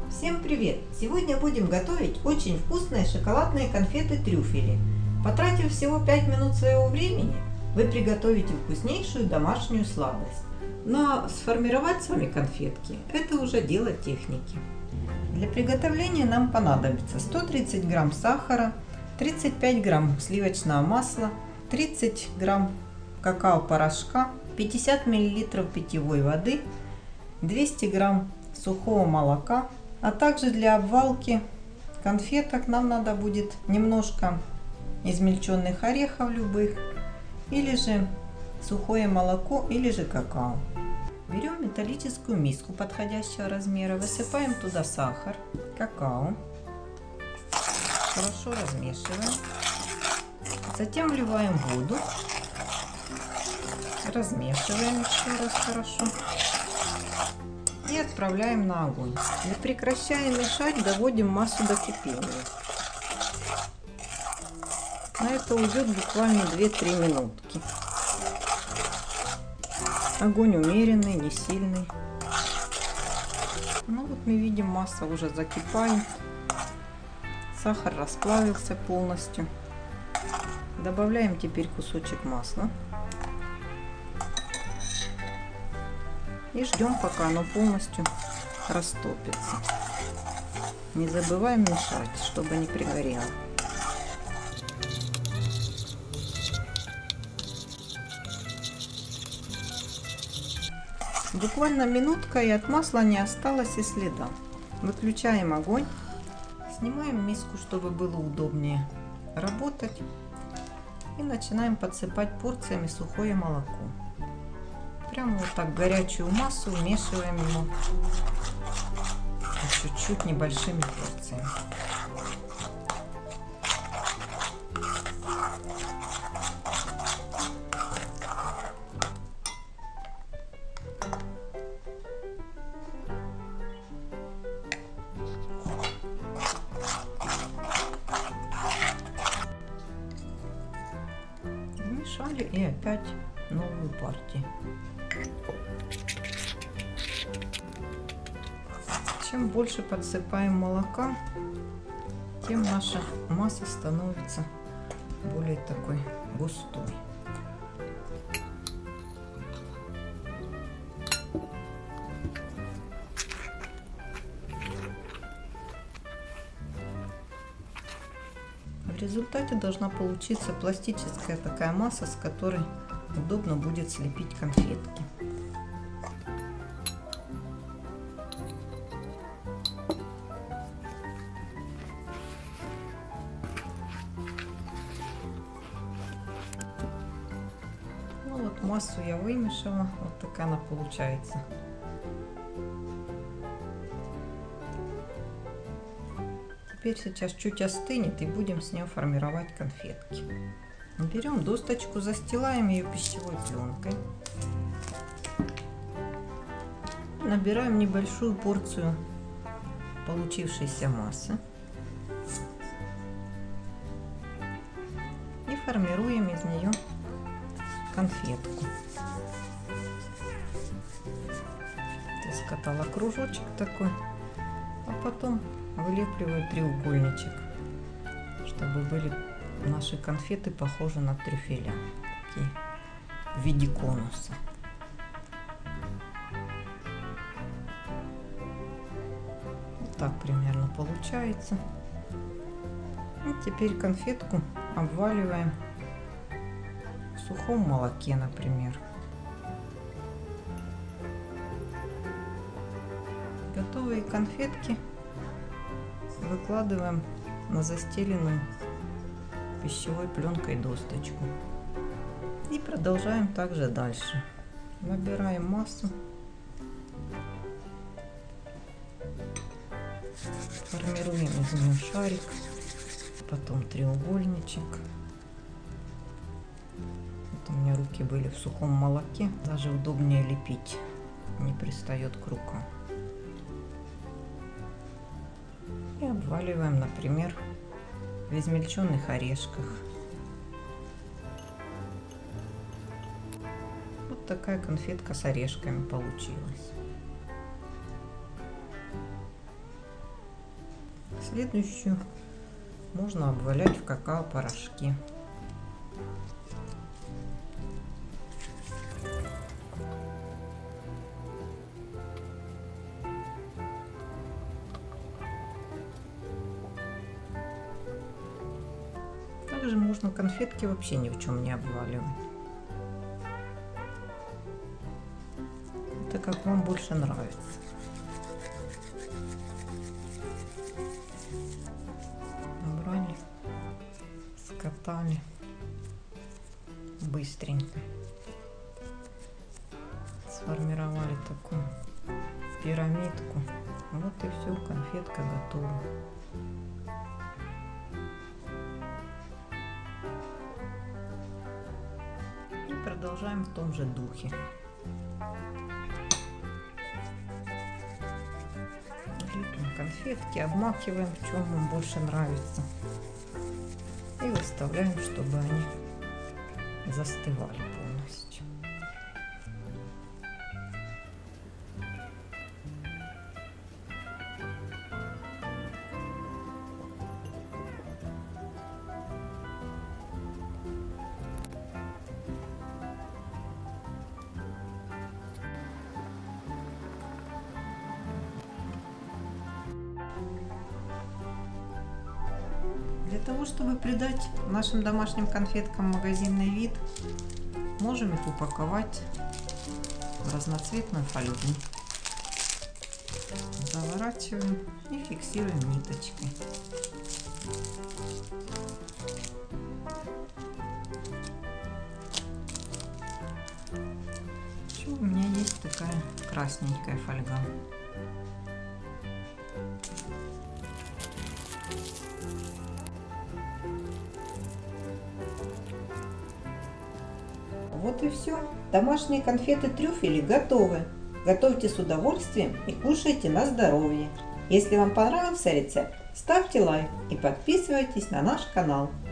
Всем привет! Сегодня будем готовить очень вкусные шоколадные конфеты-трюфели. Потратив всего 5 минут своего времени, вы приготовите вкуснейшую домашнюю сладость. Но сформировать с вами конфетки – это уже дело техники. Для приготовления нам понадобится 130 грамм сахара, 35 грамм сливочного масла, 30 грамм какао-порошка, 50 мл питьевой воды, 200 грамм сухого молока, а также для обвалки конфеток нам надо будет немножко измельченных орехов любых, или же сухое молоко, или же какао. Берем металлическую миску подходящего размера, высыпаем туда сахар, какао, хорошо размешиваем, затем вливаем воду, размешиваем еще раз хорошо и отправляем на огонь. Не прекращая мешать, доводим массу до кипения. На это уйдет буквально 2-3 минутки. Огонь умеренный, не сильный. Ну вот мы видим, масса уже закипает. Сахар расплавился полностью. Добавляем теперь кусочек масла. И ждем, пока оно полностью растопится. Не забываем мешать, чтобы не пригорело. Буквально минутка, и от масла не осталось и следа. Выключаем огонь. Снимаем миску, чтобы было удобнее работать. И начинаем подсыпать порциями сухое молоко. Прямо вот так горячую массу вмешиваем его чуть-чуть небольшими порциями. Вмешали и опять новую партию. Чем больше подсыпаем молока, тем наша масса становится более такой густой. В результате должна получиться пластическая такая масса, с которой удобно будет слепить конфетки. Ну вот массу я вымешала, вот такая она получается. Теперь сейчас чуть остынет и будем с нее формировать конфетки. Берем досточку, застилаем ее пищевой пленкой. Набираем небольшую порцию получившейся массы. И формируем из нее конфетку. Я скатала кружочек такой, а потом вылепливаю треугольничек, чтобы были наши конфеты похожи на трюфеля, такие в виде конуса. Вот так примерно получается. И теперь конфетку обваливаем в сухом молоке, например. Готовые конфетки выкладываем на застеленную пищевой пленкой досточку. И продолжаем также дальше. Набираем массу. Формируем из нее шарик. Потом треугольничек. Вот у меня руки были в сухом молоке. Даже удобнее лепить. Не пристает к рукам. И обваливаем, например, в измельченных орешках. Вот такая конфетка с орешками получилась. Следующую можно обвалять в какао-порошке. Также можно конфетки вообще ни в чем не обваливать. Это как вам больше нравится. Набрали, скатали быстренько. Сформировали такую пирамидку. Вот и все, конфетка готова. И продолжаем в том же духе. Лепим конфетки, обмакиваем, в чем нам больше нравится. И выставляем, чтобы они застывали полностью. Для того, чтобы придать нашим домашним конфеткам магазинный вид, можем их упаковать в разноцветную фольгу. Заворачиваем и фиксируем ниточкой. Еще у меня есть такая красненькая фольга. Вот и все. Домашние конфеты-трюфели готовы. Готовьте с удовольствием и кушайте на здоровье. Если вам понравился рецепт, ставьте лайк и подписывайтесь на наш канал.